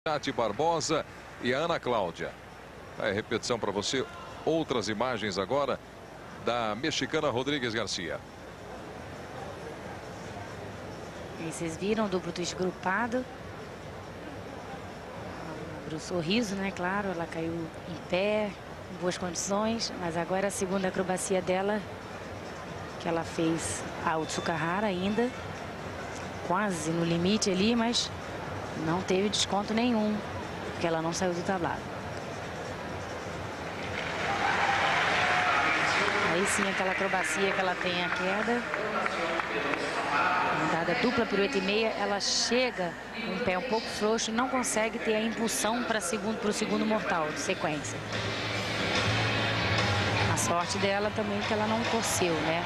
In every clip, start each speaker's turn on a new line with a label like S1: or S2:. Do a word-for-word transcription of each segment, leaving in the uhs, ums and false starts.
S1: Tati Barbosa e a Ana Cláudia. É repetição para você, outras imagens agora da mexicana Rodrigues Garcia.
S2: E vocês viram o duplo twist grupado. Abriu o sorriso, né? Claro, ela caiu em pé, em boas condições. Mas agora a segunda acrobacia dela, que ela fez a Otsukahara ainda. Quase no limite ali, mas não teve desconto nenhum, porque ela não saiu do tablado. Aí sim, aquela acrobacia que ela tem a queda. Dada dupla pirueta e meia, ela chega com o pé um pouco frouxo e não consegue ter a impulsão para segundo, para o segundo mortal de sequência. A sorte dela também é que ela não torceu, né?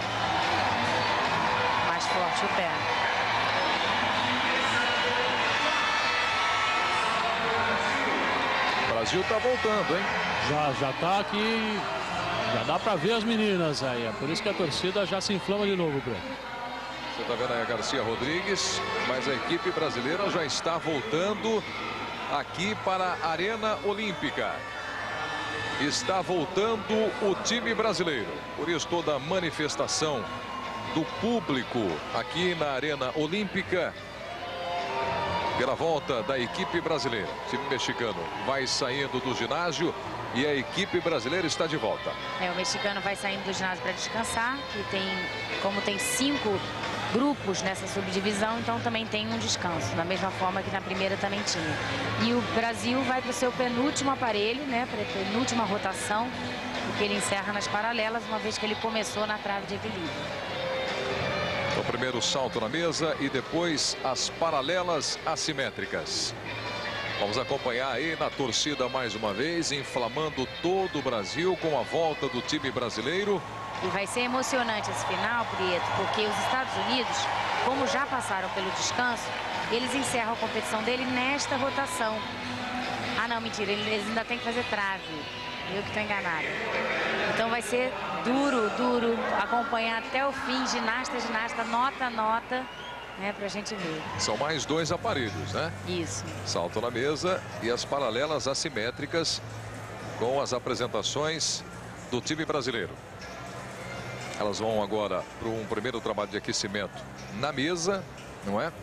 S2: Mais forte o pé.
S1: O Brasil tá voltando, hein?
S3: Já, já tá aqui, já dá para ver as meninas aí, é por isso que a torcida já se inflama de novo, Breno.
S1: Você tá vendo aí a Garcia Rodrigues, mas a equipe brasileira já está voltando aqui para a Arena Olímpica. Está voltando o time brasileiro, por isso toda a manifestação do público aqui na Arena Olímpica. Pela volta da equipe brasileira. O time mexicano vai saindo do ginásio e a equipe brasileira está de volta.
S2: É, o mexicano vai saindo do ginásio para descansar. E tem, como tem cinco grupos nessa subdivisão, então também tem um descanso. Da mesma forma que na primeira também tinha. E o Brasil vai para o seu penúltimo aparelho, né? Para a penúltima rotação, porque ele encerra nas paralelas, uma vez que ele começou na trave de equilíbrio.
S1: O primeiro salto na mesa e depois as paralelas assimétricas. Vamos acompanhar aí na torcida mais uma vez, inflamando todo o Brasil com a volta do time brasileiro.
S2: E vai ser emocionante esse final, Prieto, porque os Estados Unidos, como já passaram pelo descanso, eles encerram a competição dele nesta rotação. Ah, não, mentira, eles ainda têm que fazer trave. Eu que estou enganada. Então vai ser duro, duro acompanhar até o fim, ginasta, ginasta, nota, nota, né, pra gente ver.
S1: São mais dois aparelhos, né?
S2: Isso.
S1: Salto na mesa e as paralelas assimétricas com as apresentações do time brasileiro. Elas vão agora para um primeiro trabalho de aquecimento na mesa, não é?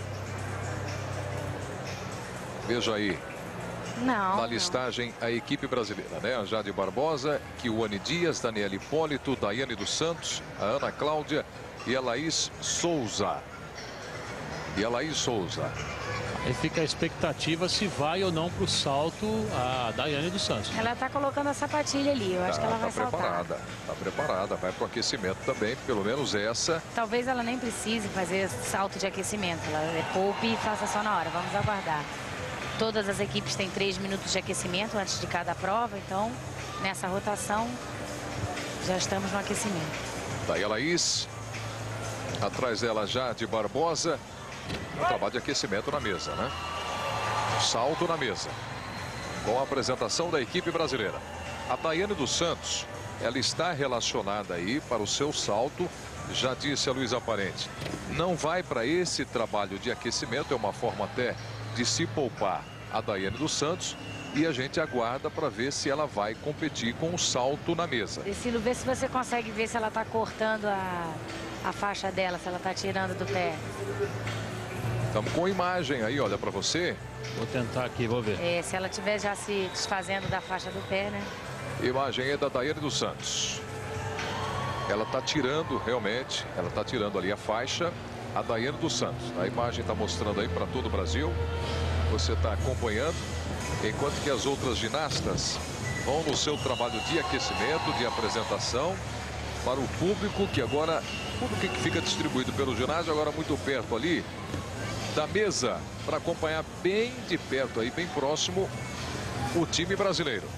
S1: Veja aí.
S2: Não,
S1: na listagem, não. A equipe brasileira, né? A Jade Barbosa, Kiwane Dias, Daniela Hipólito, Daiane dos Santos, a Ana Cláudia e a Laís Souza. E a Laís Souza.
S3: Aí fica a expectativa se vai ou não para o salto a Daiane dos Santos.
S2: Ela está colocando a sapatilha ali, eu acho
S1: tá,
S2: que ela
S1: tá
S2: vai
S1: preparada,
S2: saltar.
S1: Está preparada, vai para o aquecimento também, pelo menos essa.
S2: Talvez ela nem precise fazer salto de aquecimento, ela poupe e faça só na hora, vamos aguardar. Todas as equipes têm três minutos de aquecimento antes de cada prova, então nessa rotação já estamos no aquecimento.
S1: Daí a Laís, atrás dela Jade Barbosa, um trabalho de aquecimento na mesa, né? Salto na mesa, com a apresentação da equipe brasileira. A Daiane dos Santos, ela está relacionada aí para o seu salto, já disse a Luísa Parente. Não vai para esse trabalho de aquecimento, é uma forma até de se poupar a Daiane dos Santos e a gente aguarda para ver se ela vai competir com o salto na mesa.
S2: Decilo, vê se você consegue ver se ela está cortando a, a faixa dela, se ela está tirando do pé.
S1: Estamos com imagem aí, olha para você.
S3: Vou tentar aqui, vou ver.
S2: É, se ela estiver já se desfazendo da faixa do pé, né?
S1: Imagem é da Daiane dos Santos. Ela está tirando realmente, ela está tirando ali a faixa. A Daiane dos Santos. A imagem está mostrando aí para todo o Brasil. Você está acompanhando. Enquanto que as outras ginastas vão no seu trabalho de aquecimento, de apresentação. Para o público que agora, o público que fica distribuído pelo ginásio, agora muito perto ali da mesa. Para acompanhar bem de perto aí, bem próximo, o time brasileiro.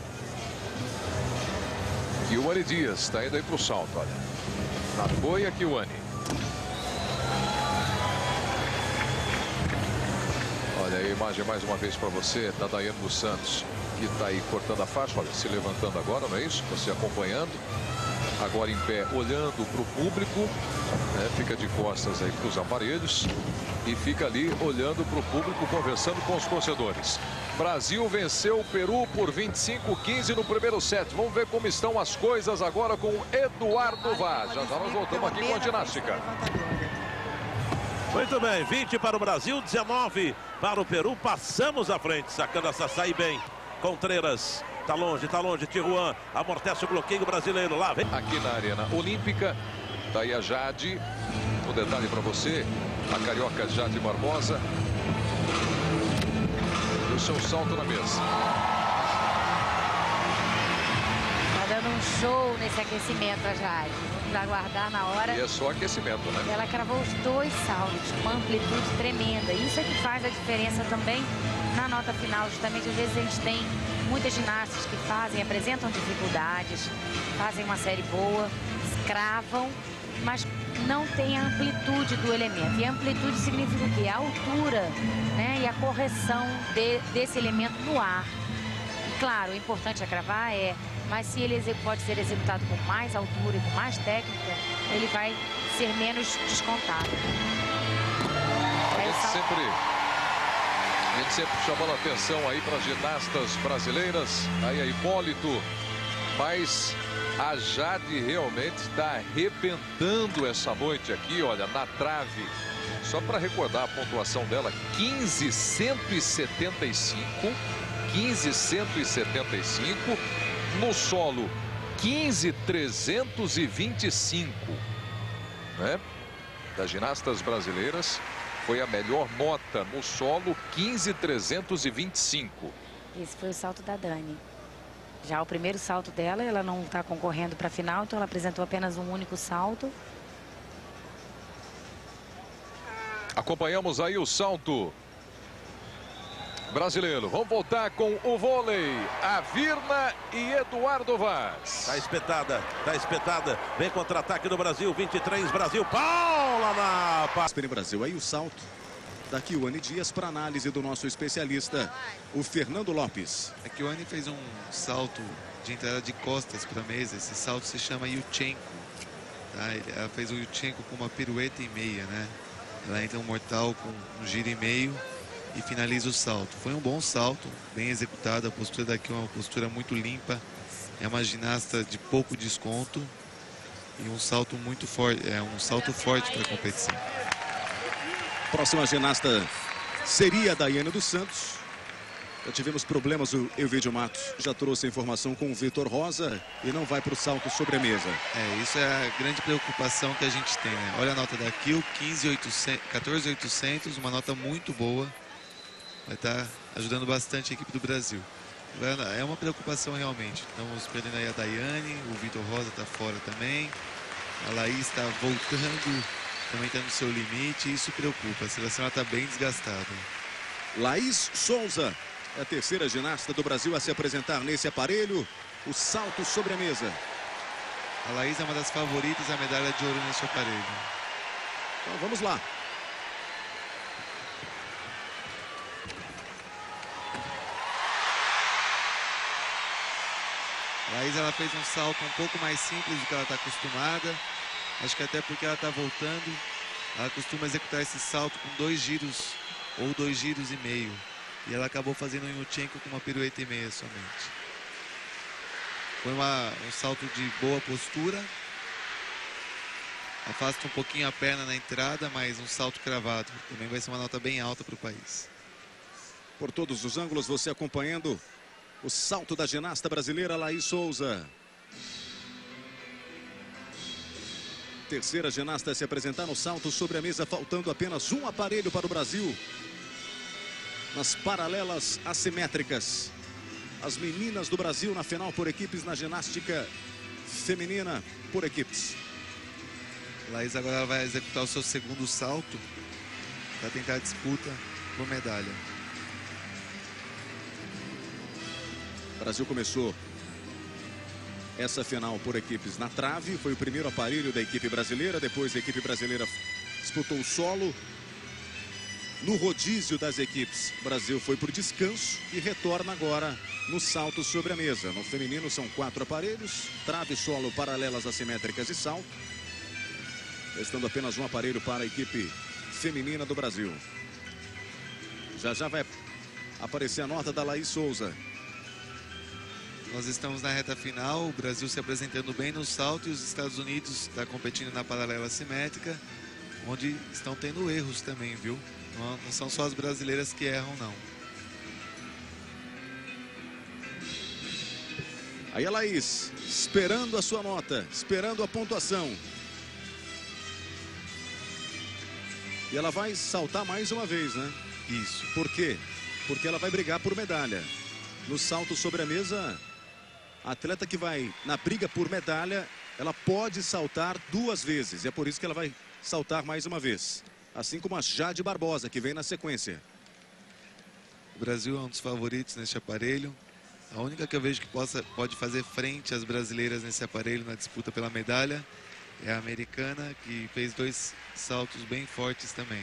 S1: Kiwane Dias está indo aí para o salto, olha. Na boia, Kiwane. Olha aí a imagem mais uma vez para você da Daiane dos Santos, que está aí cortando a faixa, olha, se levantando agora, não é isso? Você acompanhando, agora em pé, olhando para o público, né? Fica de costas aí para os aparelhos e fica ali olhando para o público, conversando com os torcedores. Brasil venceu o Peru por vinte e cinco a quinze no primeiro set. Vamos ver como estão as coisas agora com o Eduardo Vaz. Já já nós voltamos aqui com a ginástica.
S4: Muito bem, vinte para o Brasil, dezenove para o Peru. Passamos à frente, sacando a Sassai bem. Contreras, tá longe, tá longe. Tijuan amortece o bloqueio brasileiro. Lá vem.
S1: Aqui na Arena Olímpica, tá aí a Jade. O detalhe para você, a carioca Jade Barbosa. E o seu salto na mesa.
S2: Tá dando um show nesse aquecimento a Jade. Vamos aguardar na hora.
S1: E é só aquecimento, né?
S2: Ela cravou os dois saltos, com uma amplitude tremenda. Isso é que faz a diferença também na nota final. Justamente, às vezes a gente tem muitas ginastas que fazem, apresentam dificuldades, fazem uma série boa, cravam, mas não tem a amplitude do elemento. E a amplitude significa o quê? A altura, né? E a correção de, desse elemento no ar. E, claro, o importante a cravar é, mas se ele pode ser executado com mais altura e com mais técnica, ele vai ser menos descontado.
S1: A gente sempre, a gente sempre chamando a atenção aí para as ginastas brasileiras. Aí a Hipólito, mas a Jade realmente está arrebentando essa noite aqui, olha, na trave. Só para recordar a pontuação dela, quinze cento e setenta e cinco, quinze cento e setenta e cinco, no solo quinze trezentos e vinte e cinco, né? Das ginastas brasileiras, foi a melhor nota no solo, quinze trezentos e vinte e cinco.
S2: Esse foi o salto da Dani. Já o primeiro salto dela, ela não está concorrendo para a final, então ela apresentou apenas um único salto.
S1: Acompanhamos aí o salto brasileiro. Vamos voltar com o vôlei. A Virna e Eduardo Vaz.
S4: Tá espetada, tá espetada. Vem contra-ataque do Brasil, vinte e três, Brasil. Paula na...
S5: Pelo Brasil, aí o salto da Kiwane Dias para análise do nosso especialista, o Fernando Lopes.
S6: A Kiwane fez um salto de entrada de costas para a mesa. Esse salto se chama Yurchenko. Tá? Ela fez o Yurchenko com uma pirueta e meia, né? Ela entra um mortal com um giro e meio e finaliza o salto. Foi um bom salto, bem executado. A postura daqui é uma postura muito limpa. É uma ginasta de pouco desconto e um salto muito forte, é um salto forte para a competição.
S5: Próxima ginasta seria a Daiane dos Santos. Já tivemos problemas, o Elvídio Matos já trouxe a informação com o Vitor Rosa e não vai para o salto sobre a mesa.
S6: É, isso é a grande preocupação que a gente tem, né? Olha a nota da Kiel, quatorze mil e oitocentos, uma nota muito boa. Vai estar ajudando bastante a equipe do Brasil. É uma preocupação realmente. Estamos perdendo aí a Daiane, o Vitor Rosa está fora também. A Laís está voltando, também está no seu limite, e isso preocupa. A seleção está bem desgastada.
S5: Laís Souza é a terceira ginasta do Brasil a se apresentar nesse aparelho, o salto sobre a mesa.
S6: A Laís é uma das favoritas à medalha de ouro nesse aparelho.
S5: Então vamos lá.
S6: A Laís, ela fez um salto um pouco mais simples do que ela está acostumada. Acho que até porque ela está voltando. Ela costuma executar esse salto com dois giros ou dois giros e meio. E ela acabou fazendo um Yurchenko com uma pirueta e meia somente. Foi uma, um salto de boa postura. Afasta um pouquinho a perna na entrada, mas um salto cravado. Também vai ser uma nota bem alta para o país.
S5: Por todos os ângulos, você acompanhando o salto da ginasta brasileira Laís Souza. Terceira ginasta a se apresentar no salto sobre a mesa, faltando apenas um aparelho para o Brasil. Nas paralelas assimétricas. As meninas do Brasil na final por equipes na ginástica feminina por equipes.
S6: Laís agora ela vai executar o seu segundo salto para tentar a disputa por medalha.
S5: O Brasil começou essa final por equipes na trave. Foi o primeiro aparelho da equipe brasileira. Depois a equipe brasileira disputou o solo. No rodízio das equipes, o Brasil foi por descanso e retorna agora no salto sobre a mesa. No feminino são quatro aparelhos: trave, solo, paralelas assimétricas e salto. Restando apenas um aparelho para a equipe feminina do Brasil. Já já vai aparecer a nota da Laís Souza.
S6: Nós estamos na reta final, o Brasil se apresentando bem no salto e os Estados Unidos está competindo na paralela simétrica, onde estão tendo erros também, viu? Não, não são só as brasileiras que erram, não.
S5: Aí a Laís, esperando a sua nota, esperando a pontuação. E ela vai saltar mais uma vez, né?
S6: Isso.
S5: Por quê? Porque ela vai brigar por medalha. No salto sobre a mesa, a atleta que vai na briga por medalha, ela pode saltar duas vezes. E é por isso que ela vai saltar mais uma vez. Assim como a Jade Barbosa, que vem na sequência.
S6: O Brasil é um dos favoritos neste aparelho. A única que eu vejo que possa, pode fazer frente às brasileiras nesse aparelho na disputa pela medalha é a americana, que fez dois saltos bem fortes também.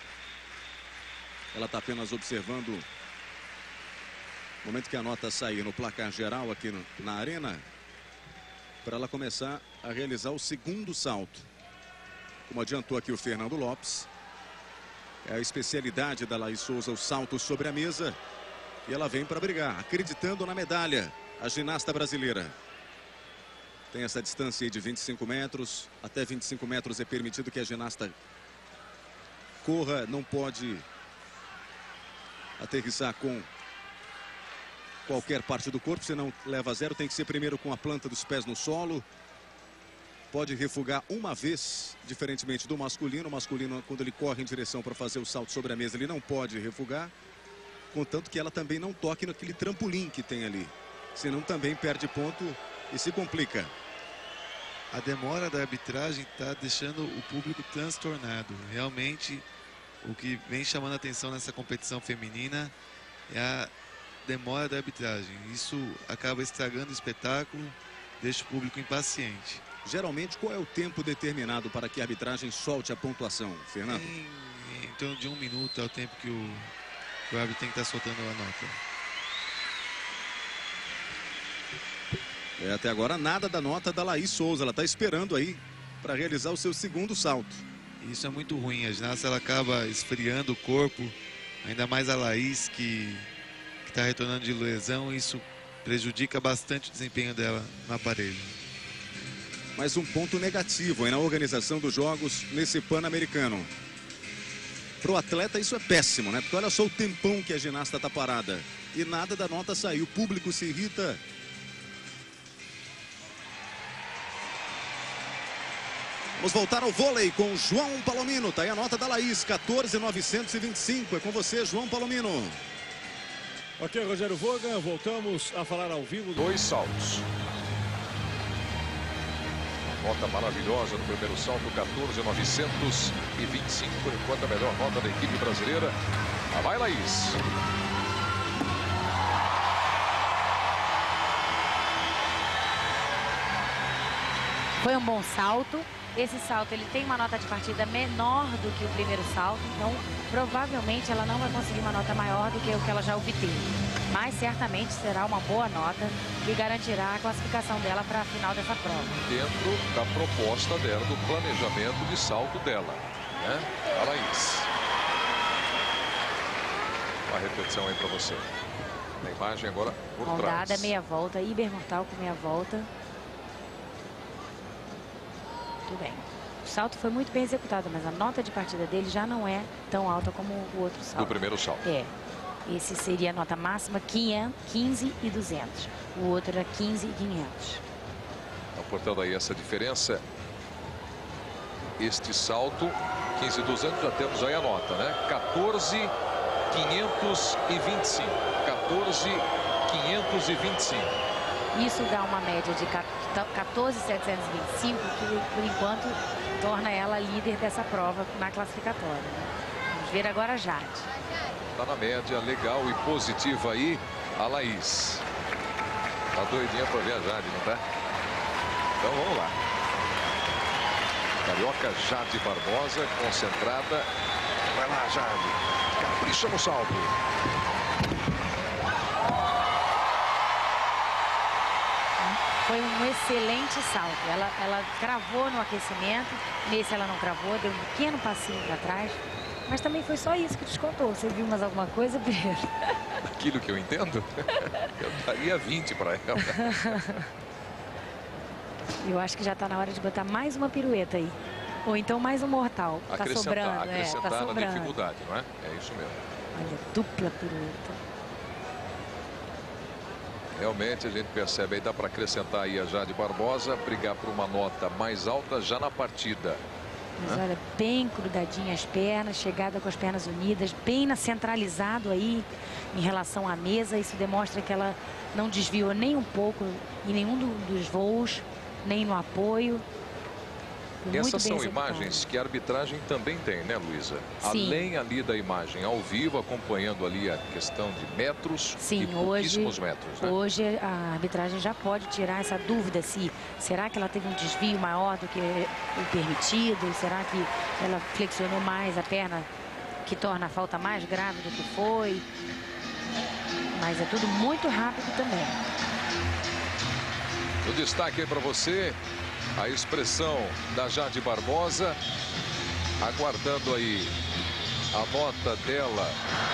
S5: Ela está apenas observando o momento que a nota sair no placar geral aqui no, na arena, para ela começar a realizar o segundo salto. Como adiantou aqui o Fernando Lopes, é a especialidade da Laís Souza, o salto sobre a mesa. E ela vem para brigar, acreditando na medalha, a ginasta brasileira. Tem essa distância aí de vinte e cinco metros, até vinte e cinco metros é permitido que a ginasta corra, não pode aterrissar com qualquer parte do corpo, senão leva a zero, tem que ser primeiro com a planta dos pés no solo. Pode refugar uma vez, diferentemente do masculino. O masculino, quando ele corre em direção para fazer o salto sobre a mesa, ele não pode refugar. Contanto que ela também não toque naquele trampolim que tem ali. Senão também perde ponto e se complica.
S6: A demora da arbitragem está deixando o público transtornado. Realmente, o que vem chamando a atenção nessa competição feminina é a demora da arbitragem. Isso acaba estragando o espetáculo, deixa o público impaciente.
S5: Geralmente, qual é o tempo determinado para que a arbitragem solte a pontuação, Fernando?
S6: Em, em torno de um minuto é o tempo que o, que o árbitro tem que estar soltando a nota.
S5: É, até agora nada da nota da Laís Souza. Ela está esperando aí para realizar o seu segundo salto.
S6: Isso é muito ruim. A ginasta ela acaba esfriando o corpo. Ainda mais a Laís, que está retornando de lesão. Isso prejudica bastante o desempenho dela no aparelho.
S5: Mais um ponto negativo aí na organização dos jogos nesse Pan-Americano. Para o atleta isso é péssimo, né? Porque olha só o tempão que a ginasta está parada. E nada da nota saiu. O público se irrita. Vamos voltar ao vôlei com João Palomino. Tá aí a nota da Laís, quatorze mil novecentos e vinte e cinco. É com você, João Palomino.
S7: Ok, Rogério Voga, voltamos a falar ao vivo.
S1: Dois saltos. Nota maravilhosa no primeiro salto, quatorze mil novecentos e vinte e cinco. Por enquanto, a melhor nota da equipe brasileira. Lá vai, Laís.
S2: Foi um bom salto. Esse salto ele tem uma nota de partida menor do que o primeiro salto, então provavelmente ela não vai conseguir uma nota maior do que o que ela já obteve. Mas certamente será uma boa nota que garantirá a classificação dela para a final dessa prova.
S1: Dentro da proposta dela, do planejamento de salto dela, né? A Laís. Uma repetição aí para você. A imagem agora por trás.
S2: Rodada, meia volta, hipermortal com meia volta. Muito bem. O salto foi muito bem executado, mas a nota de partida dele já não é tão alta como o outro salto.
S1: Do primeiro salto.
S2: É. Esse seria a nota máxima quinze e duzentos. O outro era quinze e quinhentos.
S1: Então, portanto, aí essa diferença. Este salto, quinze e duzentos, já temos aí a nota, né? quatorze mil quinhentos e vinte e cinco. quatorze mil quinhentos e vinte e cinco.
S2: Isso dá uma média de quatorze mil setecentos e vinte e cinco, que por enquanto torna ela líder dessa prova na classificatória. Né? Vamos ver agora a Jade.
S1: Está na média legal e positiva aí a Laís. Tá doidinha para ver a Jade, não tá? Então vamos lá. Carioca Jade Barbosa, concentrada. Vai lá, Jade. Capricha no salto.
S2: Foi um excelente salto. Ela, ela cravou no aquecimento. Nesse ela não cravou, deu um pequeno passinho para trás. Mas também foi só isso que descontou. Você viu mais alguma coisa, Pedro?
S1: quilo que eu entendo, eu daria vinte para ela.
S2: Eu acho que já está na hora de botar mais uma pirueta aí. Ou então mais um mortal. Tá sobrando,
S1: acrescentar
S2: é, tá
S1: na
S2: sobrando.
S1: dificuldade, não é? É isso mesmo.
S2: Olha, dupla pirueta.
S1: Realmente a gente percebe aí, dá para acrescentar aí a Jade Barbosa, brigar por uma nota mais alta já na partida.
S2: Mas olha, bem crudadinha as pernas, chegada com as pernas unidas, bem na centralizado aí em relação à mesa. Isso demonstra que ela não desviou nem um pouco em nenhum do, dos voos, nem no apoio. Muito
S1: Essas
S2: bem
S1: são
S2: executado.
S1: imagens que a arbitragem tambem tem, né, Luísa?
S2: Sim.
S1: Além ali da imagem ao vivo, acompanhando ali a questão de metros.
S2: Sim,
S1: e pouquíssimos
S2: hoje,
S1: metros, né?
S2: hoje a arbitragem já pode tirar essa dúvida se será que ela teve um desvio maior do que o permitido, será que ela flexionou mais a perna, que torna a falta mais grave do que foi. Mas é tudo muito rápido também.
S1: O destaque aí para você, a expressão da Jade Barbosa, aguardando aí a nota dela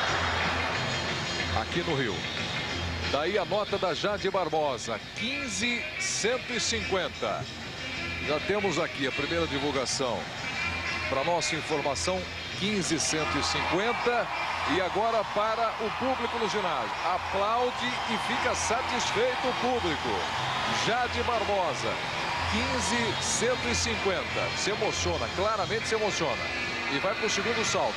S1: aqui no Rio. Daí a nota da Jade Barbosa, quinze mil cento e cinquenta. Já temos aqui a primeira divulgação para nossa informação, quinze mil cento e cinquenta. E agora para o público no ginásio. Aplaude e fica satisfeito o público. Jade Barbosa, quinze mil cento e cinquenta. Se emociona, claramente se emociona. E vai para o segundo salto.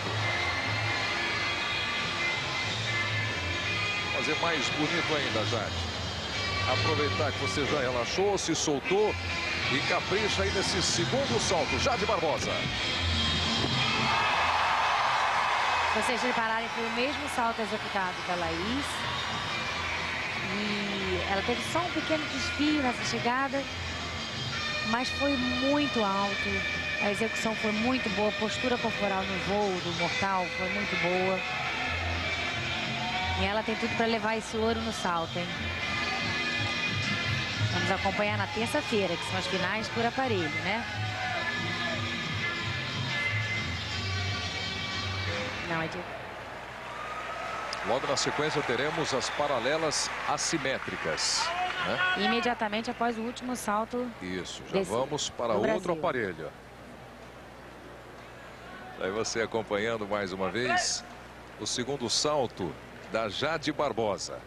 S1: Fazer mais bonito ainda, Jade. Aproveitar que você já relaxou, se soltou e capricha aí nesse segundo salto. Jade Barbosa.
S2: Se vocês repararem, foi o mesmo salto executado da Laís. E ela teve só um pequeno desvio nessa chegada, mas foi muito alto. A execução foi muito boa, a postura corporal no voo do mortal foi muito boa. E ela tem tudo para levar esse ouro no salto, hein? Vamos acompanhar na terça-feira, que são as finais por aparelho, né? Não, é de...
S1: Logo na sequência teremos as paralelas assimétricas, né?
S2: Imediatamente após o último salto.
S1: Isso, já
S2: desse,
S1: vamos para outro aparelho. Aí você acompanhando mais uma vez o segundo salto da Jade Barbosa.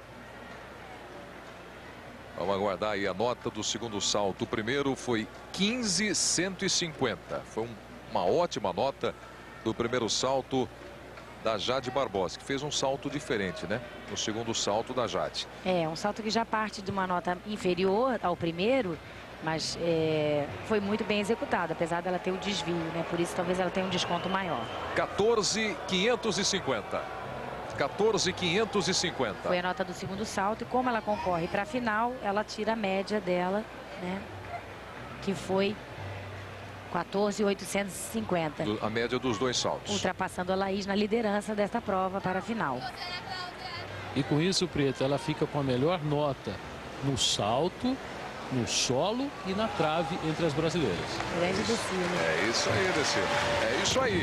S1: Vamos aguardar aí a nota do segundo salto. O primeiro foi quinze mil cento e cinquenta. Foi um, uma ótima nota do primeiro salto da Jade Barbosa, que fez um salto diferente, né? No segundo salto da Jade.
S2: É, um salto que já parte de uma nota inferior ao primeiro, mas é, foi muito bem executado, apesar dela ter o desvio, né? Por isso talvez ela tenha um desconto maior.
S1: quatorze mil quinhentos e cinquenta. quatorze mil quinhentos e cinquenta.
S2: Foi a nota do segundo salto e como ela concorre para a final, ela tira a média dela, né? Que foi quatorze mil oitocentos e cinquenta.
S1: A média dos dois saltos.
S2: Ultrapassando a Laís na liderança desta prova para a final.
S3: E com isso, Preta, ela fica com a melhor nota no salto, no solo e na trave entre as brasileiras.
S2: Grande Decilo.
S1: É isso aí, Decilo. É isso aí.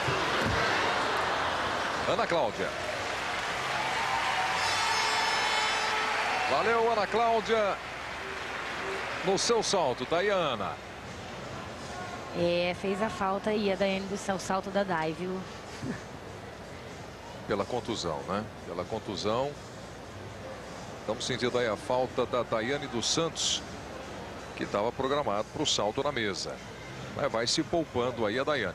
S1: Ana Cláudia. Valeu, Ana Cláudia. No seu salto, tá aí a Ana.
S2: É, fez a falta aí a Daiane do seu salto da Dai, viu?
S1: Pela contusão, né? Pela contusão. Estamos sentindo aí a falta da Daiane dos Santos, que estava programado para o salto na mesa. Mas vai se poupando aí a Daiane.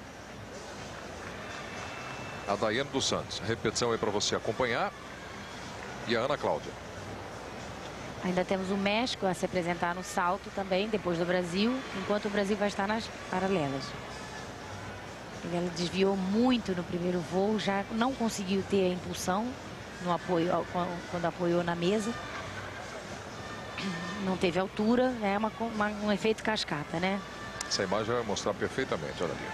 S1: A Daiane dos Santos. Repetição aí para você acompanhar. E a Ana Cláudia.
S2: Ainda temos o México a se apresentar no salto também, depois do Brasil, enquanto o Brasil vai estar nas paralelas. Ela desviou muito no primeiro voo, já não conseguiu ter a impulsão no apoio, quando apoiou na mesa. Não teve altura, é uma, uma, um efeito cascata, né?
S1: Essa imagem vai mostrar perfeitamente, olha ali.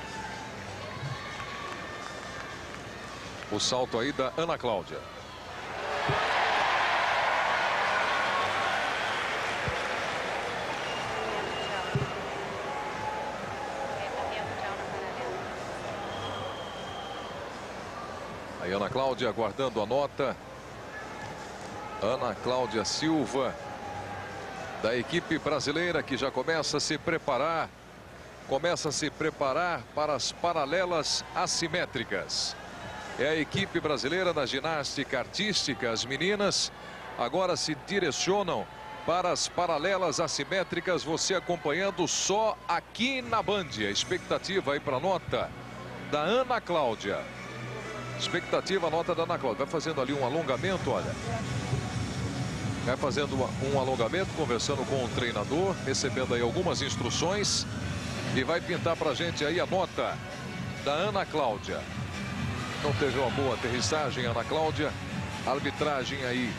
S1: O salto aí da Ana Cláudia. Aí Ana Cláudia aguardando a nota Ana Cláudia Silva, da equipe brasileira, que já começa a se preparar. Começa a se preparar para as paralelas assimétricas. É a equipe brasileira da ginástica artística. As meninas agora se direcionam para as paralelas assimétricas. Você acompanhando só aqui na Band. A expectativa aí para a nota da Ana Cláudia. Expectativa, a nota da Ana Cláudia. Vai fazendo ali um alongamento, olha. Vai fazendo um alongamento, conversando com o treinador, recebendo aí algumas instruções. E vai pintar pra gente aí a nota da Ana Cláudia. Não teve uma boa aterrissagem, Ana Cláudia. Arbitragem aí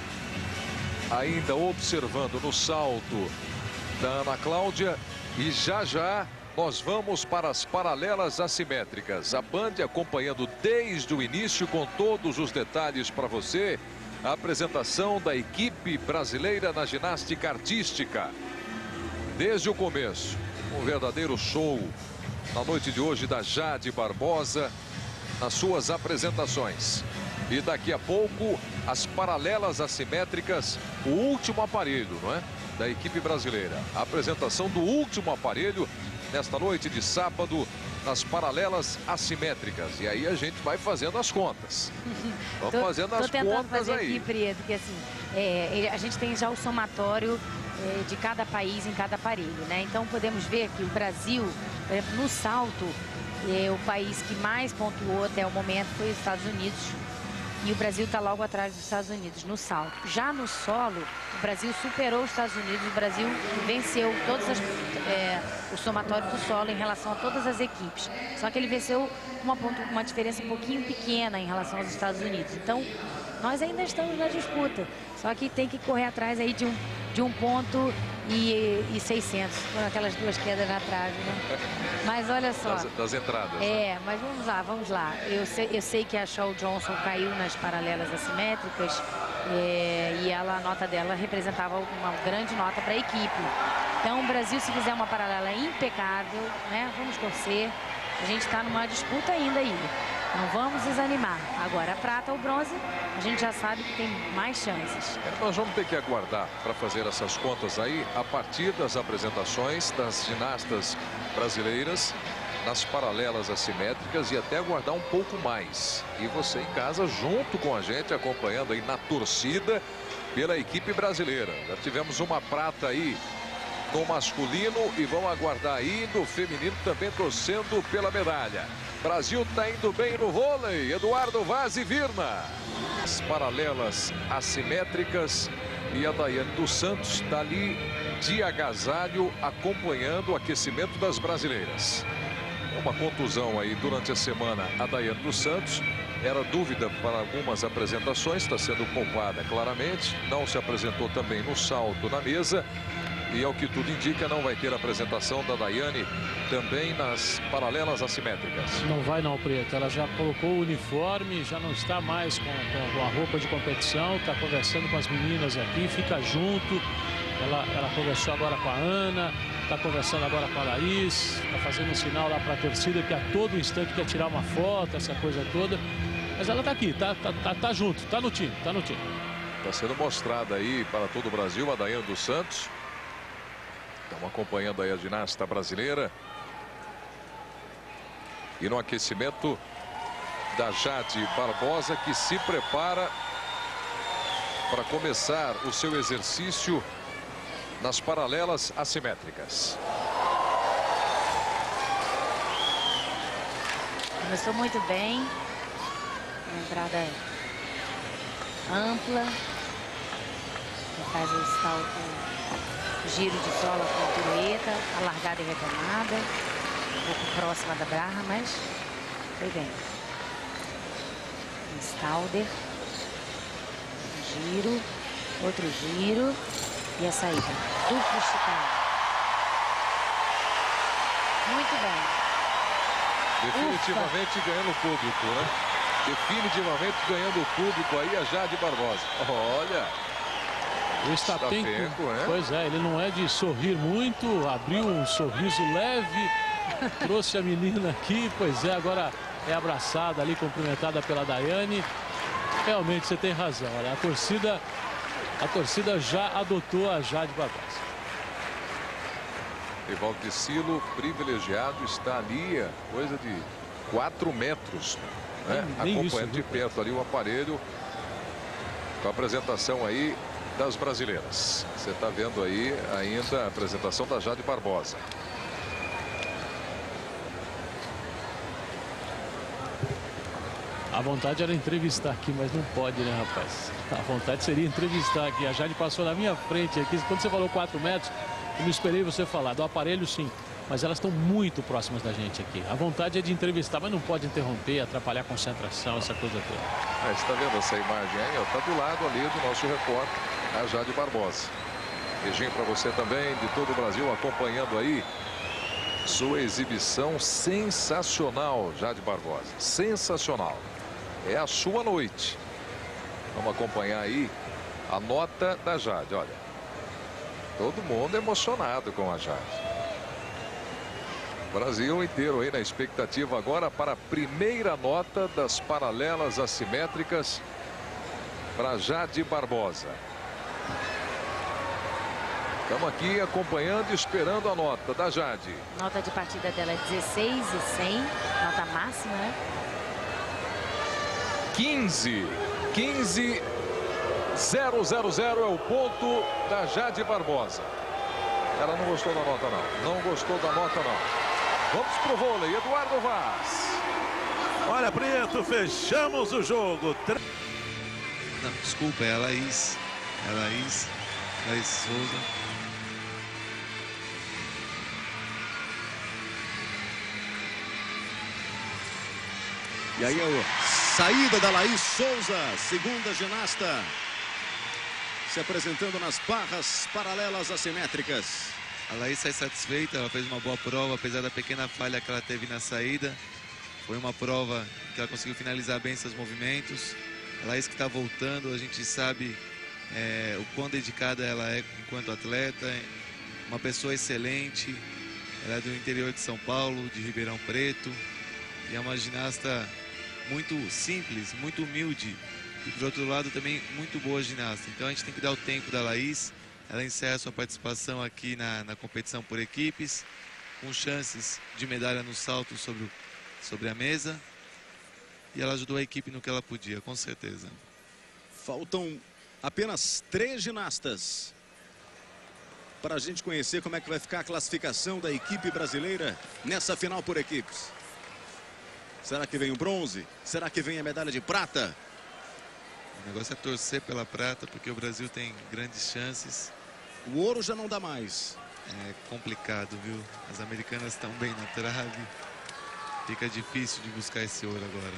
S1: ainda observando no salto da Ana Cláudia. E já já nós vamos para as paralelas assimétricas. A Band acompanhando desde o início com todos os detalhes para você. A apresentação da equipe brasileira na ginástica artística. Desde o começo. Um verdadeiro show na noite de hoje da Jade Barbosa nas suas apresentações. E daqui a pouco as paralelas assimétricas, o último aparelho, não é? Da equipe brasileira. A apresentação do último aparelho nesta noite de sábado nas paralelas assimétricas. E aí a gente vai fazendo as contas. Vamos
S2: tô,
S1: fazendo as
S2: tô tentando
S1: contas
S2: fazer
S1: aí.
S2: Aqui, Prieto, porque assim, é, a gente tem já o somatório é, de cada país em cada aparelho, né? Então podemos ver que o Brasil, por exemplo, no salto, é, o país que mais pontuou até o momento foi os Estados Unidos. E o Brasil está logo atrás dos Estados Unidos no salto. Já no solo, o Brasil superou os Estados Unidos. O Brasil venceu todas as, é, o somatório do solo em relação a todas as equipes. Só que ele venceu uma, uma diferença um pouquinho pequena em relação aos Estados Unidos. Então, nós ainda estamos na disputa. Só que tem que correr atrás aí de um, de um ponto e, e seiscentos. Foram aquelas duas quedas na trave, né? Mas olha só.
S1: Das, das entradas.
S2: É,
S1: né?
S2: mas vamos lá, vamos lá. Eu sei, eu sei que a Shaw Johnson caiu nas paralelas assimétricas é, e ela, a nota dela representava uma grande nota para a equipe. Então o Brasil, se fizer uma paralela impecável, né? Vamos torcer. A gente está numa disputa ainda aí. Não vamos desanimar. Agora, a prata ou bronze, a gente já sabe que tem mais chances.
S1: É, nós vamos ter que aguardar para fazer essas contas aí a partir das apresentações das ginastas brasileiras nas paralelas assimétricas e até aguardar um pouco mais. E você em casa junto com a gente acompanhando aí na torcida pela equipe brasileira. Já tivemos uma prata aí no masculino e vamos aguardar aí no feminino também torcendo pela medalha. Brasil está indo bem no vôlei. Eduardo Vaz e Virna. As paralelas assimétricas e a Daiane dos Santos está ali de agasalho acompanhando o aquecimento das brasileiras. Uma contusão aí durante a semana a Daiane dos Santos. Era dúvida para algumas apresentações, está sendo poupada claramente. Não se apresentou também no salto na mesa. E ao que tudo indica, não vai ter apresentação da Daiane também nas paralelas assimétricas.
S3: Não vai não, Preto. Ela já colocou o uniforme, já não está mais com, com a roupa de competição, está conversando com as meninas aqui, fica junto. Ela, ela conversou agora com a Ana, está conversando agora com a Laís, está fazendo um sinal lá para a torcida que a todo instante quer tirar uma foto, essa coisa toda. Mas ela está aqui, está tá, tá, tá junto, está no time, está no time.
S1: Está sendo mostrada aí para todo o Brasil a Daiane dos Santos. Estamos acompanhando aí a ginasta brasileira. E no aquecimento da Jade Barbosa, que se prepara para começar o seu exercício nas paralelas assimétricas.
S2: Começou muito bem. Uma entrada ampla. Faz o salto. Giro de sola com pirueta, a largada e retomada, um pouco próxima da barra, mas foi bem. Stalder, giro, outro giro e a saída. Duplo esticado. Muito bem.
S1: Definitivamente Ufa. ganhando o público, né? Definitivamente ganhando o público aí a Jade Barbosa. Olha.
S3: O Stapenko, é? Pois é, ele não é de sorrir muito, abriu um sorriso leve, trouxe a menina aqui, pois é, agora é abraçada ali, cumprimentada pela Daiane. Realmente você tem razão, olha, a torcida a torcida já adotou a Jade Barbosa.
S1: Evaldo de Silo, privilegiado, está ali, coisa de quatro metros, né? Acompanhando de perto ali o aparelho com a apresentação aí das brasileiras. Você está vendo aí ainda a apresentação da Jade Barbosa.
S3: A vontade era entrevistar aqui, mas não pode, né, rapaz? A vontade seria entrevistar aqui. A Jade passou na minha frente aqui. Quando você falou quatro metros, eu não esperei você falar. Do aparelho, sim. Mas elas estão muito próximas da gente aqui. A vontade é de entrevistar, mas não pode interromper, atrapalhar a concentração, essa coisa toda.
S1: É, você está vendo essa imagem aí? Está do lado ali do nosso repórter, a Jade Barbosa. Beijinho para você também, de todo o Brasil, acompanhando aí sua exibição sensacional, Jade Barbosa. Sensacional. É a sua noite. Vamos acompanhar aí a nota da Jade, olha. Todo mundo emocionado com a Jade. Brasil inteiro aí na expectativa agora para a primeira nota das paralelas assimétricas para Jade Barbosa. Estamos aqui acompanhando e esperando a nota da Jade.
S2: Nota de partida dela é dezesseis e cem, nota máxima, né?
S1: quinze. quinze zero zero zero é o ponto da Jade Barbosa. Ela não gostou da nota, não. Não gostou da nota, não. Vamos pro vôlei, Eduardo Vaz.
S4: Olha, Prieto, fechamos o jogo.
S6: Não, desculpa, é a Laís. É a Laís. Laís Souza.
S5: E aí a saída da Laís Souza, segunda ginasta, se apresentando nas barras paralelas assimétricas.
S6: A Laís sai satisfeita, ela fez uma boa prova, apesar da pequena falha que ela teve na saída. Foi uma prova que ela conseguiu finalizar bem seus movimentos. A Laís que está voltando, a gente sabe é, o quão dedicada ela é enquanto atleta. Uma pessoa excelente, ela é do interior de São Paulo, de Ribeirão Preto. E é uma ginasta muito simples, muito humilde. E por outro lado também muito boa ginasta. Então a gente tem que dar o tempo da Laís. Ela encerra sua participação aqui na, na competição por equipes, com chances de medalha no salto sobre, o, sobre a mesa. E ela ajudou a equipe no que ela podia, com certeza.
S5: Faltam apenas três ginastas para a gente conhecer como é que vai ficar a classificação da equipe brasileira nessa final por equipes. Será que vem o bronze? Será que vem a medalha de prata?
S6: O negócio é torcer pela prata, porque o Brasil tem grandes chances.
S5: O ouro já não dá mais.
S6: É complicado, viu? As americanas estão bem na trave. Fica difícil de buscar esse ouro agora.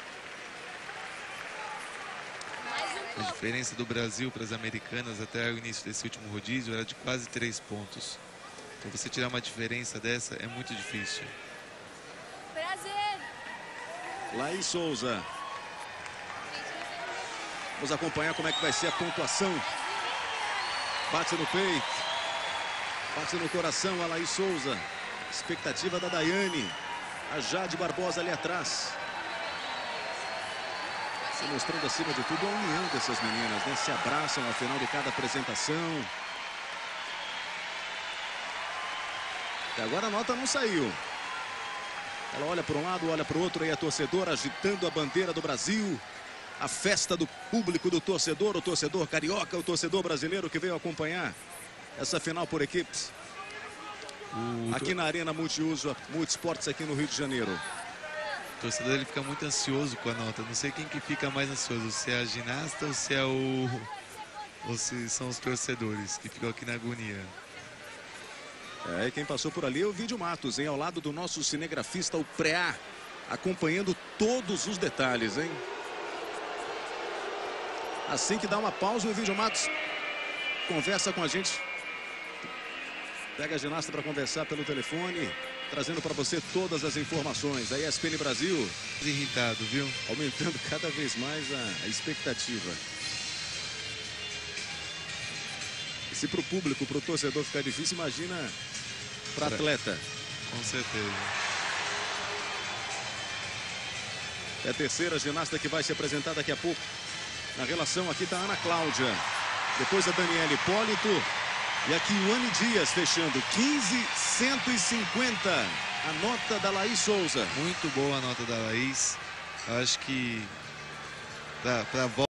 S6: A diferença do Brasil para as americanas até o início desse último rodízio era de quase três pontos. Então você tirar uma diferença dessa é muito difícil.
S8: Prazer!
S5: Laís Souza. Vamos acompanhar como é que vai ser a pontuação. Bate no peito. Bate no coração a Laís Souza. Expectativa da Daiane. A Jade Barbosa ali atrás. Se mostrando acima de tudo a união dessas meninas, né? Se abraçam ao final de cada apresentação. E agora a nota não saiu. Ela olha para um lado, olha para o outro, aí a torcedora agitando a bandeira do Brasil. A festa do público, do torcedor, o torcedor carioca, o torcedor brasileiro que veio acompanhar essa final por equipes. O... Aqui na Arena Multiuso, Multisportes, aqui no Rio de Janeiro.
S6: O torcedor ele fica muito ansioso com a nota. Não sei quem que fica mais ansioso, se é a ginasta ou se é o... ou se são os torcedores que ficam aqui na agonia.
S5: É, e quem passou por ali é o Vídeo Matos, hein? Ao lado do nosso cinegrafista, o Preá, acompanhando todos os detalhes, hein? Assim que dá uma pausa, o Vídeo Matos conversa com a gente. Pega a ginasta para conversar pelo telefone, trazendo para você todas as informações. A E S P N Brasil.
S6: Irritado, viu?
S5: Aumentando cada vez mais a, a expectativa. E se para o público, para o torcedor ficar difícil, imagina para atleta.
S6: Com certeza.
S5: É a terceira ginasta que vai se apresentar daqui a pouco. Na relação aqui está a Ana Cláudia. Depois a Daniela Hipólito. E aqui o Anne Dias fechando quinze cento e cinquenta. A nota da Laís Souza.
S6: Muito boa a nota da Laís. Eu acho que para a volta